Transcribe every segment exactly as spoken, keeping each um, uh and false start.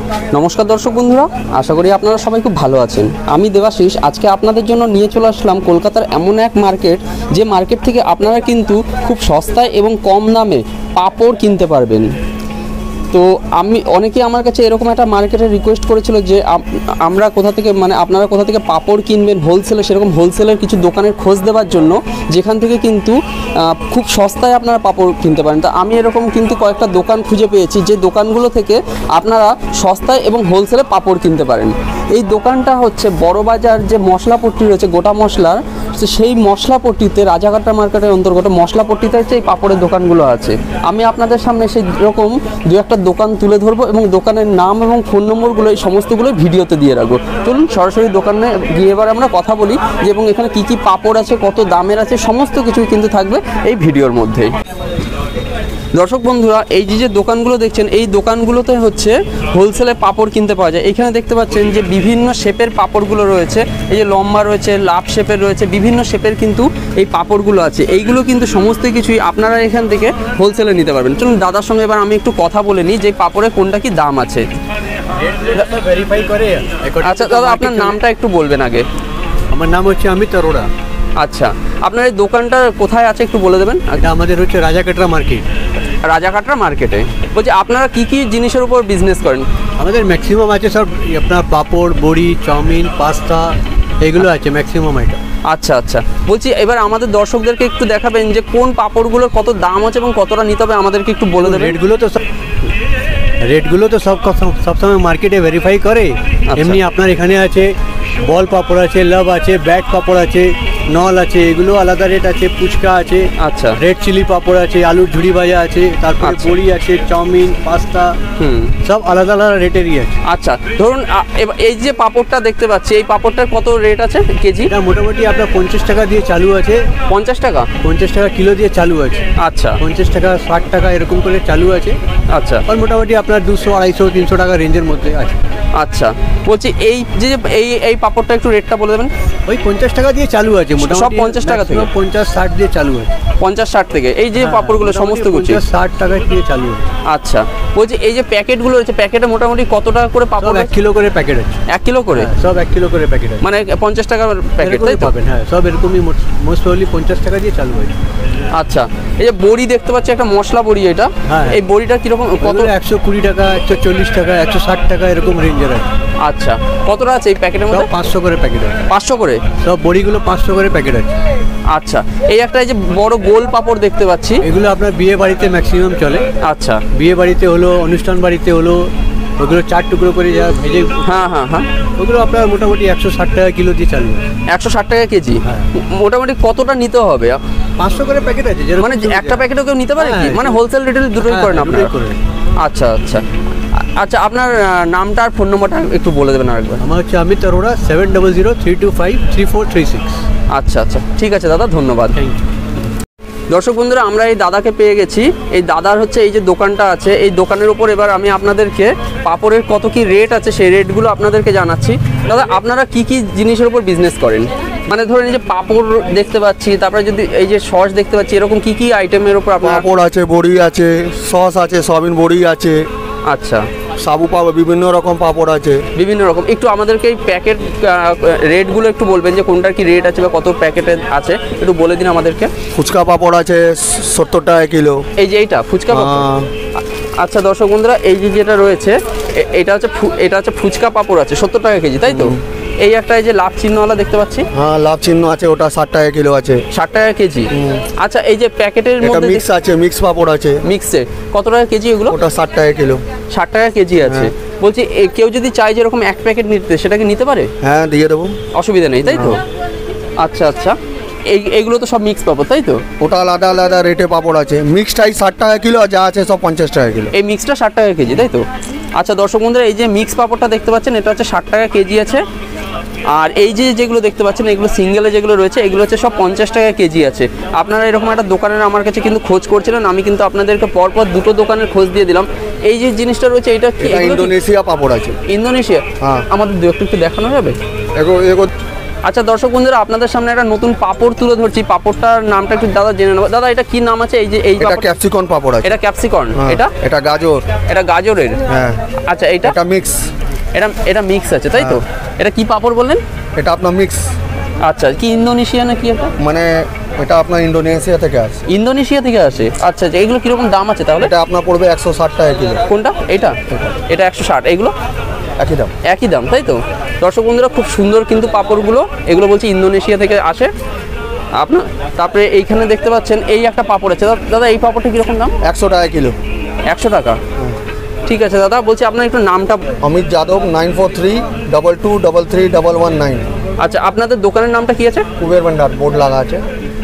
নমস্কার দর্শক বন্ধুরা, আশা করি আপনারা সবাই খুব ভালো আছেন। আমি দেবাশিস আজকে আপনাদের জন্য নিয়ে চলে আসলাম কলকাতার এমন এক মার্কেট, যে মার্কেট থেকে আপনারা কিন্তু খুব সস্তায় এবং কম দামে পাঁপড় কিনতে পারবেন। তো আমি অনেকেই আমার কাছে এরকম একটা মার্কেটে রিকোয়েস্ট করেছিল যে আমরা কোথা থেকে মানে আপনারা কোথা থেকে পাঁপড় কিনবেন হোলসেলে, সেরকম হোলসেলের কিছু দোকানের খোঁজ দেওয়ার জন্য, যেখান থেকে কিন্তু খুব সস্তায় আপনারা পাঁপড় কিনতে পারেন। তা আমি এরকম কিন্তু কয়েকটা দোকান খুঁজে পেয়েছি যে দোকানগুলো থেকে আপনারা সস্তায় এবং হোলসেলে পাঁপড় কিনতে পারেন। এই দোকানটা হচ্ছে বড়বাজার যে মশলাপট্টি রয়েছে গোটা মশলার, সেই মশলাপট্টিতে রাজাঘাটা মার্কেটের অন্তর্গত মশলাপট্টিতে হচ্ছে এই পাঁপড়ের দোকানগুলো আছে। আমি আপনাদের সামনে সেই রকম দু একটা দোকান তুলে ধরবো এবং দোকানের নাম এবং ফোন নম্বরগুলো এই সমস্তগুলো ভিডিওতে দিয়ে রাখবো। চলুন সরাসরি দোকানে গিয়ে এবার আমরা কথা বলি যে এবং এখানে কী কী পাঁপড় আছে, কত দামের আছে, সমস্ত কিছুই কিন্তু থাকবে এই ভিডিওর মধ্যেই। দর্শক বন্ধুরা, এই যে যে দোকানগুলো দেখছেন, এই দোকানগুলোতে হচ্ছে হোলসেলে পাঁপড় কিনতে পাওয়া যায়। এখানে দেখতে পাচ্ছেন যে বিভিন্ন শেপের পাঁপড়গুলো রয়েছে, এই যে লম্বা রয়েছে, লাভ শেপের রয়েছে, বিভিন্ন শেপের কিন্তু এই পাঁপড়গুলো আছে। এইগুলো কিন্তু সমস্ত কিছুই আপনারা এখান থেকে হোলসেলে নিতে পারবেন। চলুন দাদার সঙ্গে এবার আমি একটু কথা বলে নিই যে পাঁপড়ের কোনটা কি দাম আছে। আচ্ছা দাদা, আপনার নামটা একটু বলবেন আগে। আমার নাম হচ্ছে অমিত অরোরা। আচ্ছা, আপনার এই দোকানটা কোথায় আছে একটু বলে দেবেন। এটা আমাদের হচ্ছে রাজাকাটরা মার্কেট। রাজাকাটরা মার্কেটে বলছি, আপনারা কি কি জিনিসের উপর বিজনেস করেন? আমাদের ম্যাক্সিমাম আছে সব আপনার পাঁপড়, বড়ি, চাউমিন, পাস্তা, এগুলো আছে ম্যাক্সিমাম আইটেম। আচ্ছা আচ্ছা, বলছি এবার আমাদের দর্শকদেরকে একটু দেখাবেন যে কোন পাঁপড়গুলোর কত দাম আছে এবং কতটা নিতে হবে আমাদেরকে একটু বলে দেবেন। রেটগুলো তো সব রেটগুলো তো সব সবসময় মার্কেটে ভেরিফাই করে। এমনি আপনার এখানে আছে বল পাঁপড় আছে, লাভ আছে, ব্যাট পাঁপড় আছে, নল আছে, এগুলো আলাদা রেট আছে। ফুচকা আছে, আচ্ছা, রেড চিলি পাঁপড় আছে, আলুর ঝুড়ি ভাজা আছে, তারপরে বড়ি আছে, চাউমিন, পাস্তা, হুম সব আলাদা আলাদা রেটেরই আছে। আচ্ছা, ধরুন এই যে পাঁপড়টা দেখতে পাচ্ছি, এই পাঁপড়টার কত রেট আছে কেজি? এটা মোটামুটি আপনার পঞ্চাশ টাকা দিয়ে চালু আছে। পঞ্চাশ টাকা পঞ্চাশ টাকা কিলো দিয়ে চালু আছে। আচ্ছা, পঞ্চাশ টাকা ষাট টাকা এরকম করে চালু আছে। আচ্ছা, আর মোটামুটি আপনার দুশো আড়াইশো তিনশো টাকা রেঞ্জের মধ্যে আছে। আচ্ছা, বলছি এই যে এই এই পাঁপড়টা একটু রেটটা বলে দেবেন। ওই পঞ্চাশ টাকা দিয়ে চালু আছে, সব পঞ্চাশ টাকা থেকে পঞ্চাশ ষাট দিয়ে চালু আছে। পঞ্চাশ ষাট থেকে এই যে পাঁপড়গুলো সমস্ত কিছু ষাট টাকা দিয়ে চালু আছে। আচ্ছা, বলছি এই যে প্যাকেটগুলো রয়েছে, প্যাকেটে মোটামুটি কত টাকা করে পাঁপড়? এক কিলো করে প্যাকেট আছে। এক কিলো করে সব এক কিলো করে প্যাকেট আছে, মানে পঞ্চাশ টাকার প্যাকেট তাই পাবেন? হ্যাঁ, সব এরকমই মোস্ট প্রবাবলি পঞ্চাশ টাকা দিয়ে চালু আছে। আচ্ছা, এই যে বড়ি দেখতে পাচ্ছি, একটা মশলা বড়ি, এটা এই বড়িটা কিরকম কত? একশো কুড়ি টাকা, একশো চল্লিশ টাকা, একশো ষাট টাকা এরকম রেঞ্জের আছে। আচ্ছা, কতটা আছে এই প্যাকেটের মধ্যে? পাঁচশো করে প্যাকেট আছে। পাঁচশো করে সব বড়িগুলো পাঁচশো করে প্যাকেট আছে। আচ্ছা, এই একটা এই যে বড় গোল পাঁপড় দেখতে পাচ্ছি, এগুলো আপনার বিয়ে বাড়িতে ম্যাক্সিমাম চলে। আচ্ছা, বিয়ে বাড়িতে হলো, অনুষ্ঠান বাড়িতে হলো, ওগুলো চার টুকরো করে যা ভেজে, হ্যাঁ হ্যাঁ হ্যাঁ, ওগুলো আপনার মোটামুটি একশো ষাট টাকা কিলো দিয়ে চালু। একশো ষাট টাকা কেজি। মোটামুটি কতটা নিতে হবে? পাঁচশো করে প্যাকেট আছে, মানে একটা প্যাকেটও কেউ নিতে পারে কি? মানে হোলসেল রিটেল দুটোই করেন আপনারা? আচ্ছা আচ্ছা আচ্ছা, আপনার নামটা আর ফোন নম্বরটা একটু বলে দেবেন আরেকবার। আমার হচ্ছে Amit Arora, seven double zero three two five three four three six. আচ্ছা আচ্ছা, ঠিক আছে দাদা, ধন্যবাদ। Thank you. দর্শক বন্ধুরা, আমরা এই দাদাকে পেয়ে গেছি। এই দাদার হচ্ছে এই যে দোকানটা আছে, এই দোকানের উপর এবার আমি আপনাদেরকে পাঁপড়ের কত কি রেট আছে সেই রেটগুলো আপনাদেরকে জানাচ্ছি। দাদা, আপনারা কি কি জিনিসের উপর বিজনেস করেন? মানে ধরেন এই যে পাঁপড় দেখতে পাচ্ছি, তারপরে যদি এই যে সস দেখতে পাচ্ছি, এরকম কি কি আইটেমের উপর আপনার? পাঁপড় আছে, বড়ি আছে, সস আছে, সয়াবিন বড়ি আছে। আচ্ছা, সাবু পাবো, বিভিন্ন রকম পাঁপড় আছে, বিভিন্ন রকম। একটু আমাদেরকে এই প্যাকেট রেটগুলো একটু বলবেন যে কোনটার কি রেট আছে বা কত প্যাকেটে আছে, একটু বলে দিন আমাদেরকে। ফুচকা পাঁপড় আছে সত্তর টাকা কিলো। এই যে এইটা ফুচকা পাঁপড়। আচ্ছা দর্শক বন্ধুরা, এই যে যেটা রয়েছে এটা হচ্ছে এটা হচ্ছে ফুচকা পাঁপড় আছে সত্তর টাকা কেজি, তাই তো? এই একটা এই যে লাভ চিহ্নওয়ালা দেখতে পাচ্ছি, হ্যাঁ লাভ চিহ্ন আছে, ওটা ষাট টাকা কিলো আছে। ষাট টাকা কেজি। আচ্ছা, এই যে প্যাকেটের মধ্যে মিক্স আছে, মিক্স পাঁপড় আছে। মিক্সে কত টাকা কেজি এগুলো? ওটা ষাট টাকা কিলো। ষাট টাকা কেজি আছে। বলছি কেউ যদি চায় যে এরকম এক প্যাকেট নিতে, সেটা কি নিতে পারে? হ্যাঁ, দিয়ে দেবো, অসুবিধা নেই, তাই তো? আচ্ছা আচ্ছা, এই এইগুলো তো সব মিক্স পাঁপড়, তাই তো? ওটা আলাদা আলাদা রেটে পাঁপড় আছে। মিক্সটাই ষাট টাকা কিলো, যা আছে সব পঞ্চাশ টাকা কিলো। এই মিক্সটা ষাট টাকা কেজি, তাই তো? আচ্ছা দর্শক বন্ধুরা, এই যে মিক্স পাঁপড়টা দেখতে পাচ্ছেন, এটা হচ্ছে ষাট টাকা কেজি আছে। আর এই যে যেগুলো দেখতে পাচ্ছেন, এগুলো সিঙ্গেলে যেগুলো রয়েছে, এগুলো হচ্ছে সব পঞ্চাশ টাকা কেজি আছে। আপনারা এরকম একটা দোকানের আমার কাছে কিন্তু খোঁজ করছিলেন, আমি কিন্তু আপনাদেরকে পরপর দুটো দোকানের খোঁজ দিয়ে দিলাম। এই যে জিনিসটা রয়েছে, এটা কি? ইন্দোনেশিয়া পাঁপড় আছে। ইন্দোনেশিয়া? হ্যাঁ, আমাদের দু একটু একটু দেখানো যাবে? আচ্ছা দর্শক বন্ধুরা, আপনাদের সামনে একটা নতুন পাপড় তুলে ধরছি। পাপড়টার নামটা একটু দাদা জেনে নেবো। দাদা এটা কি নাম আছে? এই যে এই এটা ক্যাপসিকন পাপড় আছে। এটা ক্যাপসিকন, হ্যাঁ, এটা এটা গাজর, এটা গাজরের। হ্যাঁ। আচ্ছা এটা এটা মিক্স, এটা এটা মিক্স আছে তাই তো? এটা কি পাপড় বললেন? এটা আপনার মিক্স। আচ্ছা, কি ইন্দোনেশিয়া না কি এটা? মানে এটা আপনার ইন্দোনেশিয়া থেকে আসে। ইন্দোনেশিয়া থেকে আসে। আচ্ছা আচ্ছা, এগুলো কিরকম দাম আছে তাহলে? এটা আপনার পড়বে একশো ষাট টাকা কিলো। কোনটা? এটা এটা একশো ষাট। এগুলো একই দাম, একই দাম তাই তো? দর্শক বন্ধুরা, খুব সুন্দর কিন্তু পাপড়গুলো, এগুলো বলছি ইন্দোনেশিয়া থেকে আসে আপনার। তারপরে এইখানে দেখতে পাচ্ছেন এই একটা পাপড় আছে। দাদা এই পাপড়টা কীরকম দাম? একশো টাকা কিলো। একশো টাকা, ঠিক আছে দাদা। বলছি আপনার একটু নামটা? Amit Yadav, nine four three double two double three double one nine. আচ্ছা, আপনাদের দোকানের নামটা কি আছে? কুবের ভান্ডার বোর্ড লাগা আছে।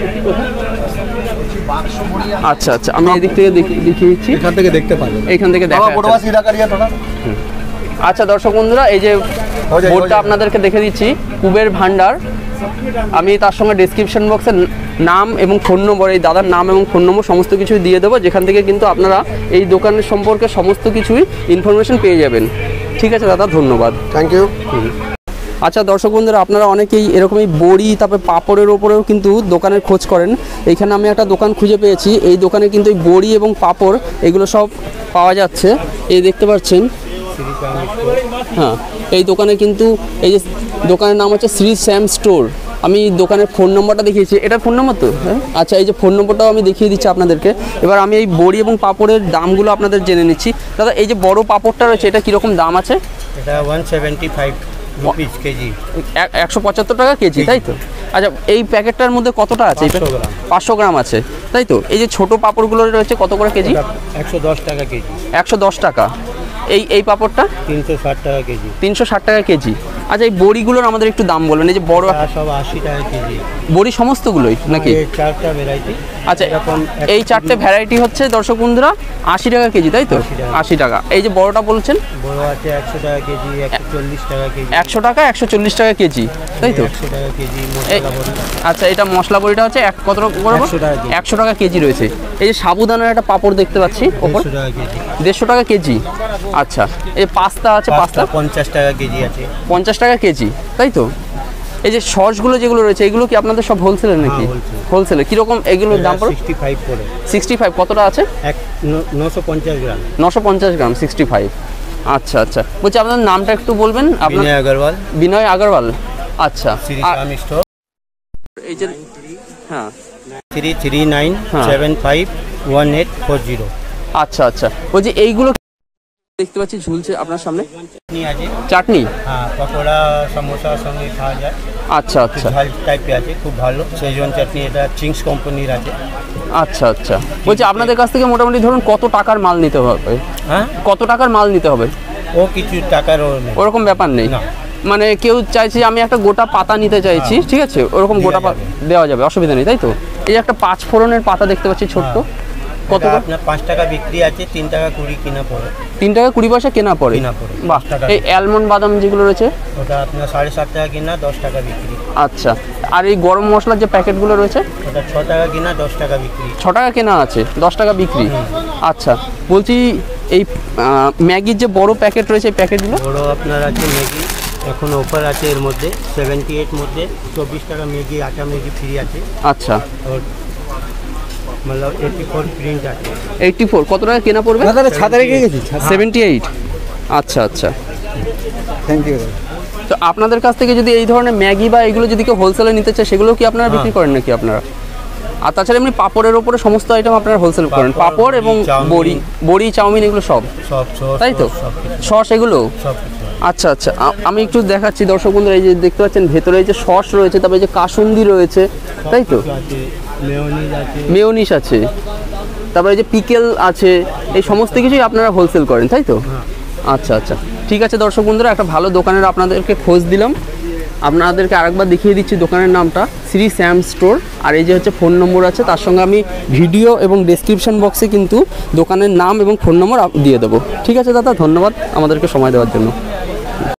আচ্ছা আচ্ছা, আমি এদিক থেকে দেখিয়ে দিচ্ছি। এখান থেকে দেখতে পাবেন, এইখান থেকে দেখা যাচ্ছে। আচ্ছা দর্শক বন্ধুরা, এই যে বোর্ডটা আপনাদেরকে দেখে দিচ্ছি, কুবের ভান্ডার। আমি তার সঙ্গে ডেসক্রিপশন বক্সে নাম এবং ফোন নম্বর, এই দাদার নাম এবং ফোন নম্বর সমস্ত কিছুই দিয়ে দেবো, যেখান থেকে কিন্তু আপনারা এই দোকানের সম্পর্কে সমস্ত কিছুই ইনফরমেশন পেয়ে যাবেন। ঠিক আছে দাদা, ধন্যবাদ। Thank you. আচ্ছা দর্শক বন্ধুরা, আপনারা অনেকেই এরকমই বড়ি তারপরে পাপড়ের ওপরেও কিন্তু দোকানের খোঁজ করেন। এইখানে আমি একটা দোকান খুঁজে পেয়েছি। এই দোকানে কিন্তু এই বড়ি এবং পাপড় এগুলো সব পাওয়া যাচ্ছে। এই দেখতে পাচ্ছেন, হ্যাঁ, এই দোকানে কিন্তু এই যে দোকানের নাম হচ্ছে শ্রী শ্যাম স্টোর। আমি দোকানের ফোন নম্বরটা দেখিয়েছি, এটা ফোন নম্বর তো? হ্যাঁ, আচ্ছা, এই যে ফোন নম্বরটাও আমি দেখিয়ে দিচ্ছি আপনাদেরকে। এবার আমি এই বড়ি এবং পাপড়ের দামগুলো আপনাদের জেনে নিচ্ছি। দাদা এই যে বড় পাপড়টা রয়েছে, এটা কীরকম দাম আছে? এটা one seventy five rupees kg, একশো পঁচাত্তর টাকা কেজি তাই তো? আচ্ছা, এই প্যাকেটটার মধ্যে কতটা আছে? পাঁচশো গ্রাম আছে তাই তো? এই যে ছোট পাপড়গুলো রয়েছে কত করে কেজি? একশো দশ টাকা কেজি। একশো দশ টাকা। এই এই পাপড়টা তিনশো ষাট টাকা কেজি। তিনশো ষাট টাকা কেজি। আচ্ছা, এই বড়িগুলোর আমাদের একটু দাম বলবেন। এই যে বড় সব আশি টাকা কেজি। বড়ি সমস্তগুলোই নাকি? চারটা ভ্যারাইটি। আচ্ছা, এই চারটে ভ্যারাইটি হচ্ছে দর্শক বন্ধুরা আশি টাকা কেজি তাই তো? আশি টাকা। এই যে বড়টা বলছেন? বড় আছে একশো টাকা কেজি, একশো চল্লিশ টাকা কেজি। একশো টাকা একশো চল্লিশ টাকা কেজি তাই তো? একশো টাকা কেজি। আচ্ছা, এটা মশলা বড়িটা হচ্ছে এক কত বলবো? একশো টাকা কেজি রয়েছে। এই যে সাবুদানার একটা পাপড় দেখতে পাচ্ছি ওপর, দেড়শো টাকা কেজি। আচ্ছা, এই পাস্তা আছে, পাস্তা পঞ্চাশ টাকা কেজি আছে। পঞ্চাশ টাকা কেজি তাই তো? এই যে সসগুলো যেগুলো রয়েছে এগুলো কি আপনাদের সব হোলসেলের নাকি? হোলসেলে। কীরকম এগুলোর দাম পড়ে? সিক্সটি ফাইভ করে। সিক্সটি ফাইভ কতটা আছে? এক নশো পঞ্চাশ গ্রাম। নশো পঞ্চাশ গ্রাম সিক্সটি ফাইভ। আচ্ছা আচ্ছা, বলছি আপনার নামটা একটু বলবেন? আপনার? বিনয় আগরওয়াল। বিনয় আগরওয়াল। আচ্ছা, শ্রী শ্যাম স্টোর। এই যে হ্যাঁ, three three nine seven five one eight four zero. আচ্ছা আচ্ছা, বলছি এইগুলো দেখতে পাচ্ছি ঝুলছে আপনার সামনে। চাটনি আছে। চাটনি? হ্যাঁ, পকোড়া সমোসার সঙ্গে খাওয়া যায়। আচ্ছা আচ্ছা, ঝাল টাইপের আছে, খুব ভালো। সেজওয়ান চাটনি, এটা চিংস কোম্পানির আছে। আচ্ছা আচ্ছা, বলছি আপনাদের কাছ থেকে মোটামুটি ধরুন কত টাকার মাল নিতে হবে? হ্যাঁ, কত টাকার মাল নিতে হবে? ও কিছু টাকার ওরকম ব্যাপার নেই। না, মানে কেউ চাইছে আমি একটা গোটা পাতা নিতে চাইছি, ঠিক আছে, ওরকম গোটা পাতা দেওয়া যাবে, অসুবিধা নেই তাই তো? এই যে একটা পাঁচ ফোড়নের পাতা দেখতে পাচ্ছি ছোট্ট, কত? আপনার পাঁচ টাকা বিক্রি আছে, তিন টাকা কুড়ি কিনা পড়ে। তিন টাকা কুড়ি পয়সা কেনা পড়ে? কিনা পড়ে। বাহ। এই অ্যালমন্ড বাদাম যেগুলো রয়েছে ওটা আপনার সাড়ে সাত টাকা কিনা, দশ টাকা বিক্রি। আচ্ছা, আর এই গরম মশলার যে প্যাকেটগুলো রয়েছে ওটা ছ টাকা কিনা, দশ টাকা বিক্রি। ছ টাকা কেনা আছে, দশ টাকা বিক্রি। আচ্ছা, বলছি এই ম্যাগির যে বড় প্যাকেট রয়েছে এই প্যাকেটগুলো? বড় আপনার আছে ম্যাগি, এখন অফার আছে এর মধ্যে সেভেন্টি এইট মধ্যে চব্বিশ টাকা ম্যাগি, আটা ম্যাগি ফ্রি আছে। আচ্ছা, मतलब এইটি ফোর প্রিন্ট আছে। এইটি ফোর কত টাকা কেনা পড়বে? ছাতা রেখে গেছি। Seventy eight. আচ্ছা আচ্ছা, থ্যাংক ইউ। তো আপনাদের কাছ থেকে যদি এই ধরনের ম্যাগি বা এগুলো যদি কেউ হোলসেলে নিতে চায় সেগুলো কি আপনারা বিক্রি করেন নাকি আপনারা? আর তাছাড়া এমনি পাপড়ের ওপরে সমস্ত আইটেম আপনারা হোলসেল করেন? পাপড় এবং বড়ি, বড়ি চাউমিন এগুলো সব সব তাই তো? সস এগুলো? আচ্ছা আচ্ছা, আমি একটু দেখাচ্ছি দর্শক বন্ধুরা। এই যে দেখতে পাচ্ছেন ভেতরে এই যে সস রয়েছে, তারপরে যে কাসুন্দি রয়েছে তাই তো? মেয়োনিজ আছে, তারপরে এই যে পিকেল আছে, এই সমস্ত কিছুই আপনারা হোলসেল করেন তাই তো? আচ্ছা আচ্ছা, ঠিক আছে দর্শক বন্ধুরা, একটা ভালো দোকানের আপনাদেরকে খোঁজ দিলাম। আপনাদেরকে আরেকবার দেখিয়ে দিচ্ছি দোকানের নামটা, শ্রী শ্যাম স্টোর। আর এই যে হচ্ছে ফোন নম্বর আছে, তার সঙ্গে আমি ভিডিও এবং ডেসক্রিপশন বক্সে কিন্তু দোকানের নাম এবং ফোন নম্বর দিয়ে দেবো। ঠিক আছে দাদা, ধন্যবাদ আমাদেরকে সময় দেওয়ার জন্য।